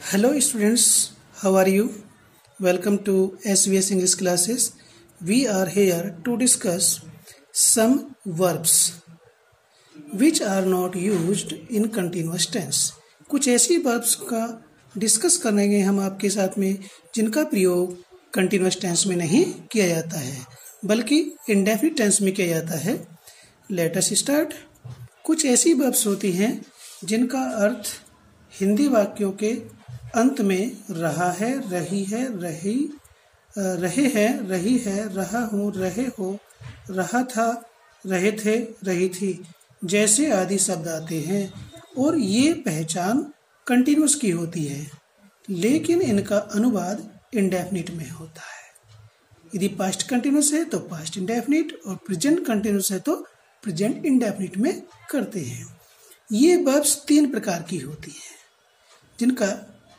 Hello students, how are you? Welcome to SVS English classes. We are here to discuss some verbs which are not used in continuous tense. कुछ ऐसी verbs का discuss करेंगे हम आपके साथ में जिनका प्रयोग कंटिन्यूस टेंस में नहीं किया जाता है बल्कि इंडेफिनिट टेंस में किया जाता है। Let us start. कुछ ऐसी verbs होती हैं जिनका अर्थ हिंदी वाक्यों के अंत में रहा है, रही है, रहे हैं, रही है, रहा हूँ, रहे हो, रहा था, रहे थे, रही थी जैसे आदि शब्द आते हैं और ये पहचान कंटिन्यूस की होती है, लेकिन इनका अनुवाद इंडेफिनिट में होता है। यदि पास्ट कंटिन्यूस है तो पास्ट इंडेफिनिट और प्रेजेंट कंटिन्यूस है तो प्रेजेंट इंडेफिनिट में करते हैं। ये वर्ब्स तीन प्रकार की होती हैं जिनका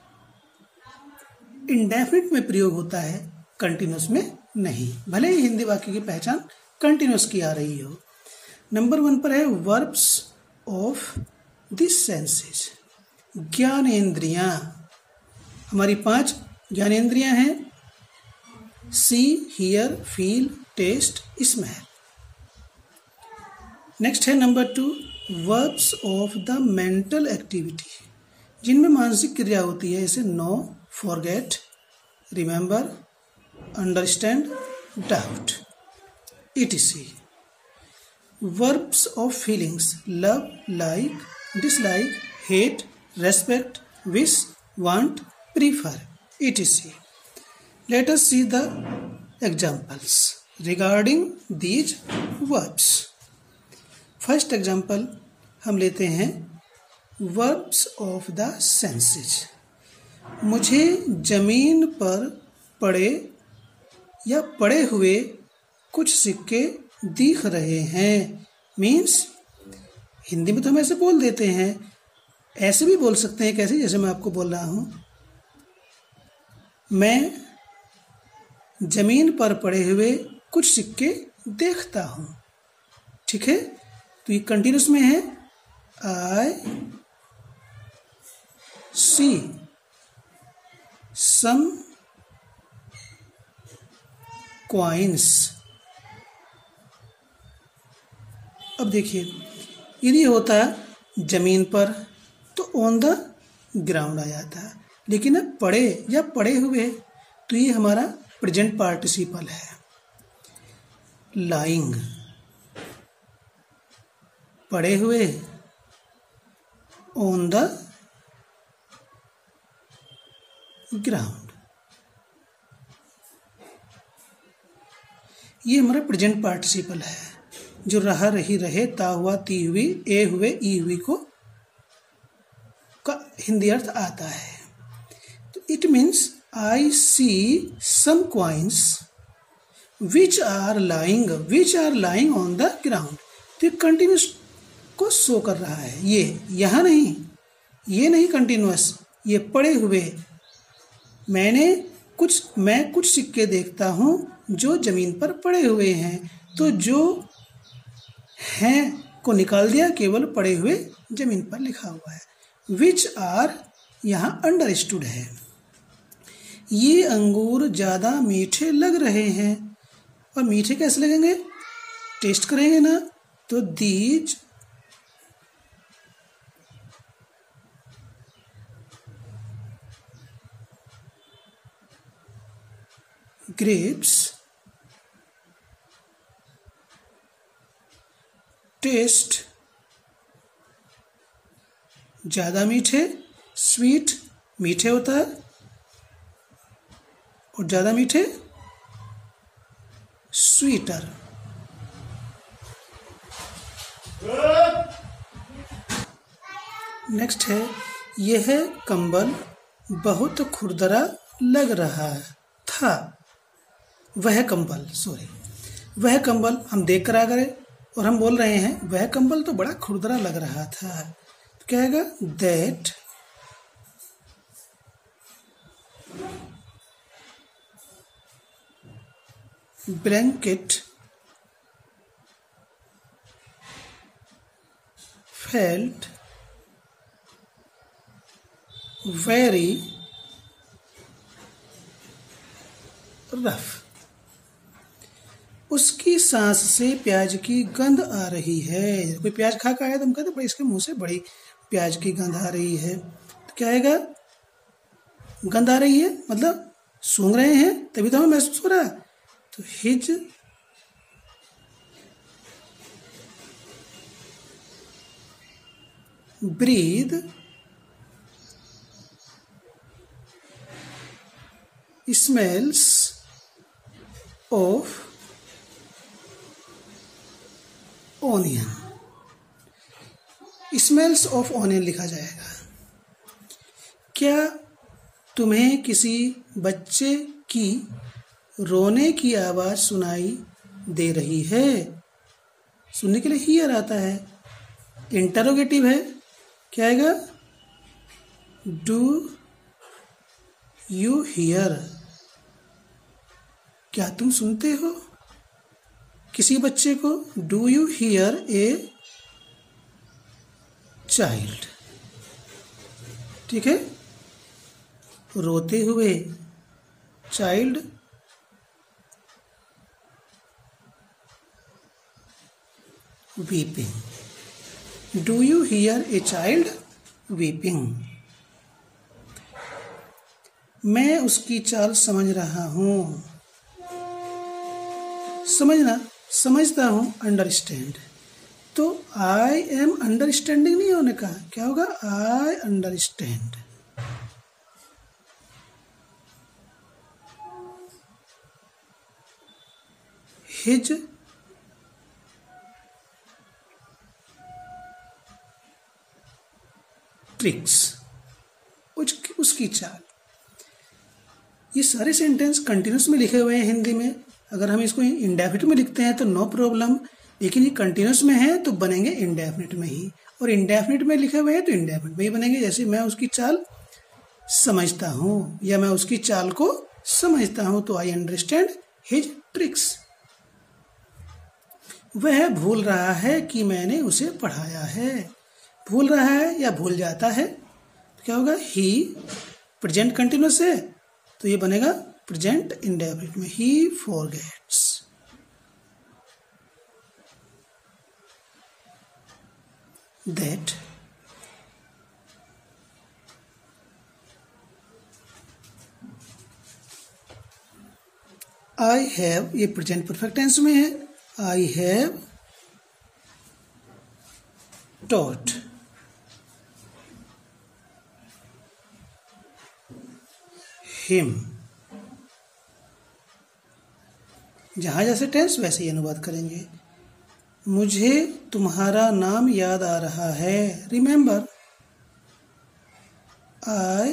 इंडेफिनिट में प्रयोग होता है, कंटिन्यूस में नहीं, भले ही हिंदी वाक्य की पहचान कंटिन्यूस की आ रही हो। नंबर 1 पर है वर्ब्स ऑफ द सेंसेस। ज्ञानेंद्रियां, हमारी 5 ज्ञानेंद्रियां हैं: see, hear, feel, taste, smell. Next है number 2 verbs of the mental activity, जिनमें मानसिक क्रिया होती है, जैसे know, forget, remember, understand, doubt, etc. Verbs of feelings: love, like, dislike, hate, respect, wish, want, prefer, etc. Let us see the examples regarding these verbs. First example हम लेते हैं verbs of the senses. मुझे जमीन पर पड़े या पड़े हुए कुछ सिक्के दिख रहे हैं। मीन्स हिंदी में तो हम ऐसे बोल देते हैं, ऐसे भी बोल सकते हैं, कैसे, जैसे मैं आपको बोल रहा हूं, मैं जमीन पर पड़े हुए कुछ सिक्के देखता हूं। ठीक है, तो ये कंटिन्यूस में है। I see some coins. अब देखिए, यदि होता जमीन पर तो ऑन द ग्राउंड आ जाता, लेकिन अब पड़े या पड़े हुए तो ये हमारा प्रेजेंट पार्टिसिपल है। लाइंग, पड़े हुए, ऑन द ग्राउंड, ये हमारा प्रेजेंट पार्टिसिपल है जो रहा, रही, रहे, ता हुआ, ती हुई, ए हुए, ई हुई को का हिंदी अर्थ आता है। तो it means I see some coins which are lying on the ground. तो कंटिन्यूस को शो कर रहा है, ये यहाँ नहीं, ये नहीं कंटिन्यूस, ये पड़े हुए। मैं कुछ सिक्के देखता हूँ जो जमीन पर पड़े हुए हैं, तो जो हैं को निकाल दिया, केवल पड़े हुए जमीन पर लिखा हुआ है। विच आर यहाँ अंडरस्टूड है। ये अंगूर ज़्यादा मीठे लग रहे हैं। और मीठे कैसे लगेंगे, टेस्ट करेंगे ना, तो दीज grapes टेस्ट ज़्यादा मीठे, स्वीट मीठे होता है और ज़्यादा मीठे स्वीटर। नेक्स्ट है, यह कंबल बहुत खुरदरा लग रहा था। वह कंबल हम देख कर आ गए और हम बोल रहे हैं वह कंबल तो बड़ा खुरदरा लग रहा था, तो क्या आएगा, that blanket felt very rough. उसकी सांस से प्याज की गंध आ रही है। कोई प्याज खा के आया तो हम कहते इसके मुंह से बड़ी प्याज की गंध आ रही है। तो क्या आएगा? गंध आ रही है मतलब सूंघ रहे हैं तभी तो हमें महसूस हो रहा है। तो his breath smells of onion. Smells of onion लिखा जाएगा। क्या तुम्हें किसी बच्चे की रोने की आवाज सुनाई दे रही है? सुनने के लिए हियर आता है। इंटरोगेटिव है, क्या आएगा? Do you hear? क्या तुम सुनते हो किसी बच्चे को? Do you hear a child? ठीक है, रोते हुए child, weeping. Do you hear a child weeping? मैं उसकी चाल समझ रहा हूं। समझना, समझता हूं, अंडरस्टैंड। तो आई एम अंडरस्टैंडिंग नहीं होने का, क्या होगा? I understand. हिज ट्रिक्स, उसकी चाल। ये सारे सेंटेंस कंटिन्यूस में लिखे हुए हैं हिंदी में। अगर हम इसको इंडेफिनिट में लिखते हैं तो नो प्रॉब्लम, लेकिन ये कंटिन्यूस में है तो बनेंगे इंडेफिनिट में ही, और इंडेफिनिट में लिखे हुए हैं तो इंडेफिनिट में ही बनेंगे। जैसे मैं उसकी चाल समझता हूँ या मैं उसकी चाल को समझता हूँ, तो आई अंडरस्टैंड हिज ट्रिक्स। वह भूल रहा है कि मैंने उसे पढ़ाया है। भूल रहा है या भूल जाता है तो क्या होगा? ही प्रेजेंट कंटिन्यूस है तो ये बनेगा प्रेजेंट इंडेफिनिट में। He forgets. That I have, ये प्रेजेंट परफेक्ट टेंस में है। I have taught him. जहां जैसे टेंस वैसे ही अनुवाद करेंगे। मुझे तुम्हारा नाम याद आ रहा है। Remember, I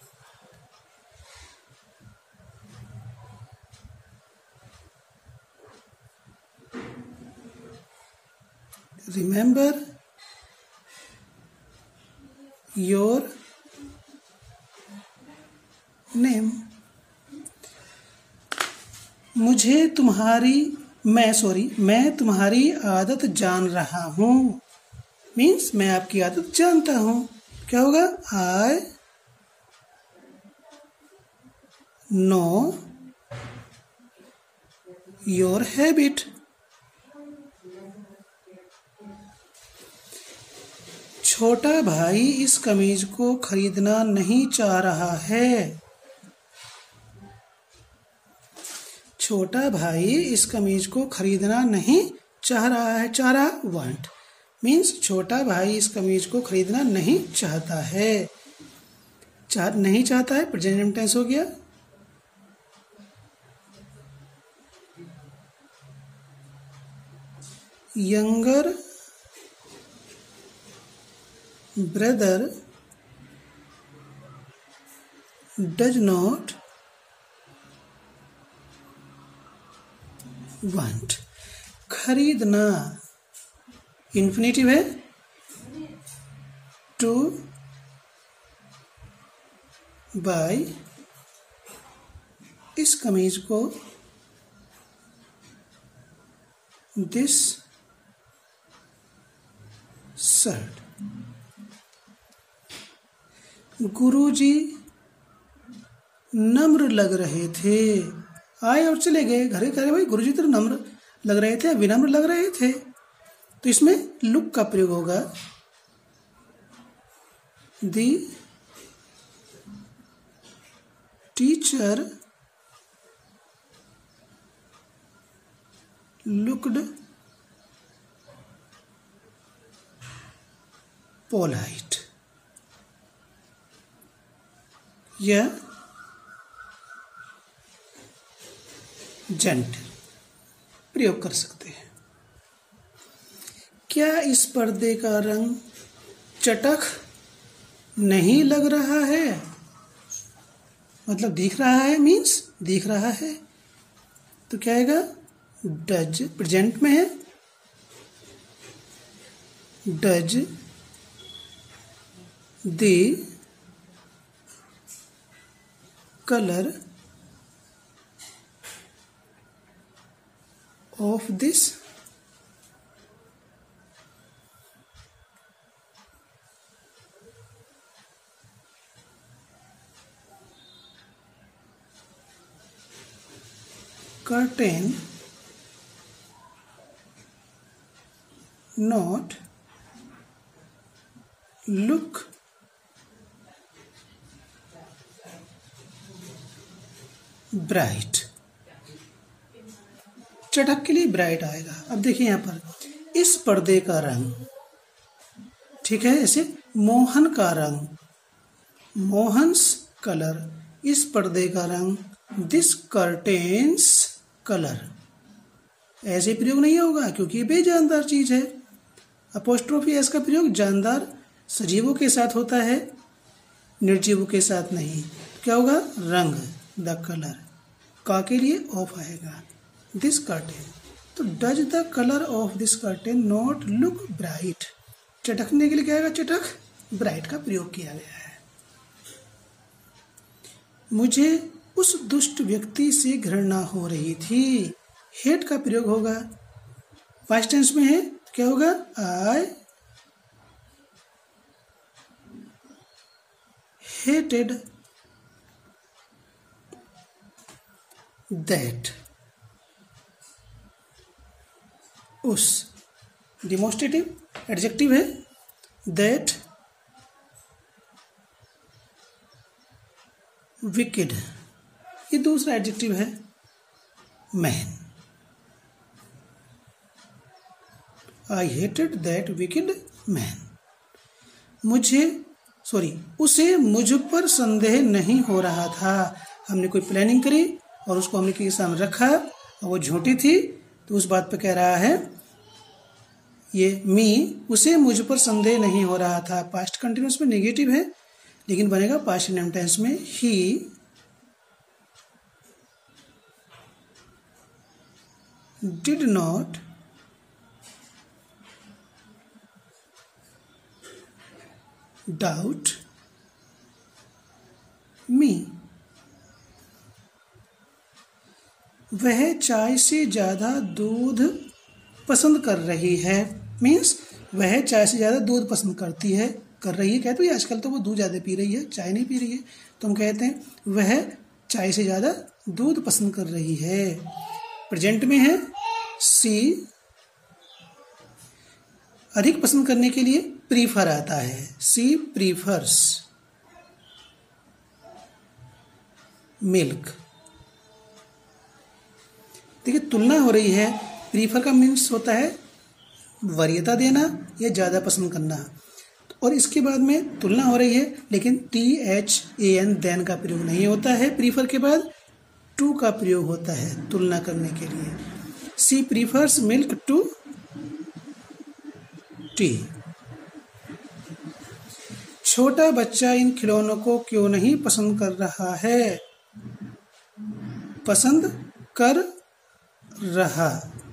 remember your name. मैं तुम्हारी आदत जान रहा हूं। मीन्स मैं आपकी आदत जानता हूं। क्या होगा? I know your habit. छोटा भाई इस कमीज को खरीदना नहीं चाह रहा है। छोटा भाई इस कमीज को खरीदना नहीं चाह रहा है। चाह रहा, वांट, मीन्स छोटा भाई इस कमीज को खरीदना नहीं चाहता है। नहीं चाहता है प्रेजेंट टेंस हो गया। Younger brother does not want. खरीदना इन्फिनेटिव है। टू बाय इस कमीज को, दिस शर्ट। गुरुजी नम्र लग रहे थे। आए और चले गए। घर के कह रहे भाई गुरुजी तो नम्र लग रहे थे, विनम्र लग रहे थे, तो इसमें लुक का प्रयोग होगा। दी टीचर लुक्ड पोलाइट, या जेंटल प्रयोग कर सकते हैं। क्या इस पर्दे का रंग चटक नहीं लग रहा है? मतलब दिख रहा है, मीन्स दिख रहा है, तो क्या आएगा? डज प्रेजेंट में है। Does the colour of this curtain not look bright? चटक के लिए ब्राइट आएगा। अब देखिए यहाँ पर इस पर्दे का रंग, ठीक है, ऐसे मोहन का रंग, मोहन्स कलर, इस पर्दे का रंग, दिस कर्टेन्स कलर, ऐसे प्रयोग नहीं होगा क्योंकि ये बेजानदार चीज है। अपोस्ट्रोफी एस का प्रयोग जानदार सजीवों के साथ होता है, निर्जीवों के साथ नहीं। क्या होगा? रंग, द कलर, का के लिए ऑफ आएगा। दिस कर्टेन, तो does the colour of this curtain not look bright? चटकने के लिए क्या आएगा? चटक, ब्राइट का प्रयोग किया गया है। मुझे उस दुष्ट व्यक्ति से घृणा हो रही थी, हेट का प्रयोग होगा। पास्ट टेंस में है, क्या होगा? आई हेटेड दैट, उस, डिमोस्ट्रेटिव एडजेक्टिव है, दैट विकेड, ये दूसरा एडजेक्टिव है, man. I hated that wicked man. उसे मुझ पर संदेह नहीं हो रहा था। हमने कोई प्लानिंग करी और उसको हमने किसी के सामने रखा और वो झूठी थी, तो उस बात पे कह रहा है ये मी, उसे मुझ पर संदेह नहीं हो रहा था। पास्ट कंटिन्यूअस में नेगेटिव है, लेकिन बनेगा पास्ट इंडेफिनिट टेंस में he did not doubt me. वह चाय से ज्यादा दूध पसंद कर रही है, मीन्स वह चाय से ज्यादा दूध पसंद करती है, कर रही है, कहते हैं आजकल तो वो दूध ज्यादा पी रही है, चाय नहीं पी रही है, तो हम कहते हैं वह चाय से ज्यादा दूध पसंद कर रही है। प्रेजेंट में है, सी अधिक पसंद करने के लिए प्रीफर आता है, सी प्रीफर्स मिल्क। देखिए तुलना हो रही है, प्रीफर का मीन्स होता है वरीयता देना या ज़्यादा पसंद करना, और इसके बाद में तुलना हो रही है, लेकिन THAN देन का प्रयोग नहीं होता है, प्रीफर के बाद टू का प्रयोग होता है तुलना करने के लिए। She prefers milk to tea. छोटा बच्चा इन खिलौनों को क्यों नहीं पसंद कर रहा है? पसंद कर रहा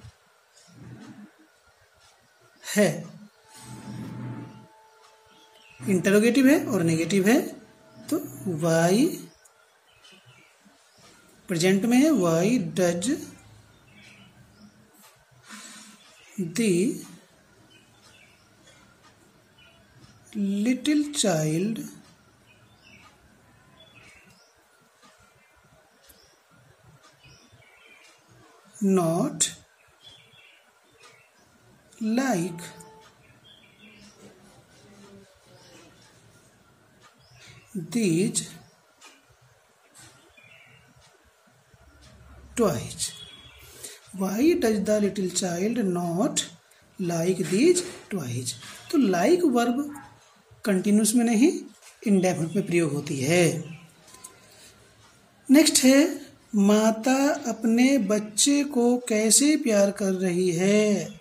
है, इंटरोगेटिव है और नेगेटिव है, तो वाई प्रेजेंट में है, why does the little child not like these toys. Why does the little child not like these toys? तो like वर्ब कंटिन्यूस में नहीं इंडेफिनिट में प्रयोग होती है। नेक्स्ट है माता अपने बच्चे को कैसे प्यार कर रही है।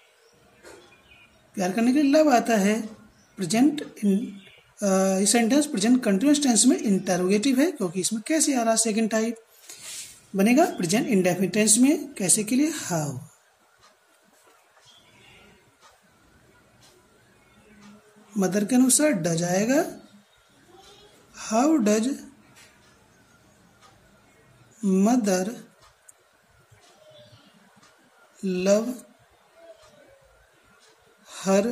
प्यार करने के लिए लव आता है। प्रेजेंट इस सेंटेंस प्रेजेंट कंटिन्यूअस टेंस में इंटरोगेटिव है क्योंकि इसमें कैसे आ रहा है सेकंड टाइप बनेगा प्रेजेंट इंडेफिनिट टेंस में कैसे के लिए हाउ। मदर के अनुसार डज आएगा। How does mother love her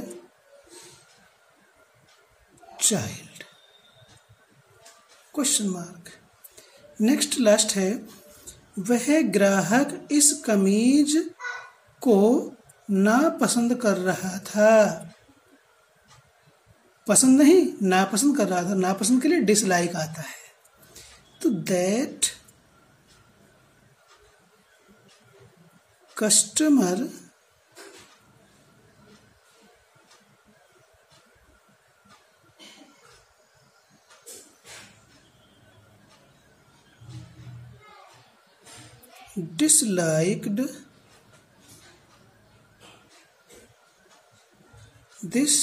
child question mark. Next last है वह ग्राहक इस कमीज को नापसंद कर रहा था। पसंद नहीं नापसंद कर रहा था। नापसंद के लिए डिसलाइक आता है। तो that customer disliked this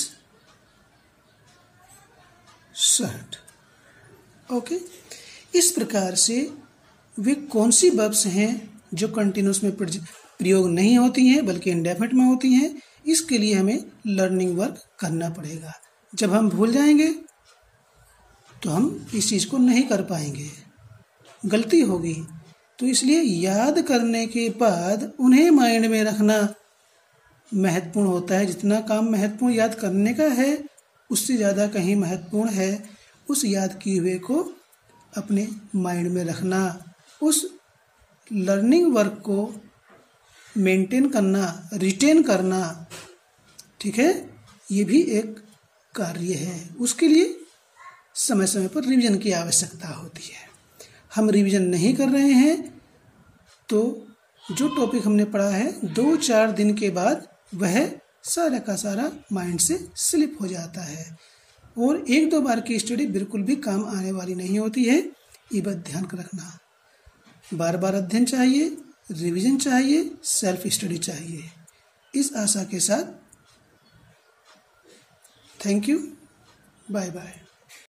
shirt. Okay इस प्रकार से वे कौन सी वर्ब्स हैं जो कंटिन्यूस में प्रयोग नहीं होती हैं बल्कि इंडेफिनिट में होती हैं। इसके लिए हमें लर्निंग वर्क करना पड़ेगा। जब हम भूल जाएंगे तो हम इस चीज़ को नहीं कर पाएंगे, गलती होगी। तो इसलिए याद करने के बाद उन्हें माइंड में रखना महत्वपूर्ण होता है। जितना काम महत्वपूर्ण याद करने का है उससे ज़्यादा कहीं महत्वपूर्ण है उस याद किए हुए को अपने माइंड में रखना, उस लर्निंग वर्क को मेंटेन करना, रिटेन करना। ठीक है, ये भी एक कार्य है। उसके लिए समय समय पर रिवीजन की आवश्यकता होती है। हम रिवीजन नहीं कर रहे हैं तो जो टॉपिक हमने पढ़ा है 2-4 दिन के बाद वह सारा का सारा माइंड से स्लिप हो जाता है और 1-2 बार की स्टडी बिल्कुल भी काम आने वाली नहीं होती है। ये बात ध्यान रखना। बार बार अध्ययन चाहिए, रिवीजन चाहिए, सेल्फ स्टडी चाहिए। इस आशा के साथ थैंक यू, बाय बाय।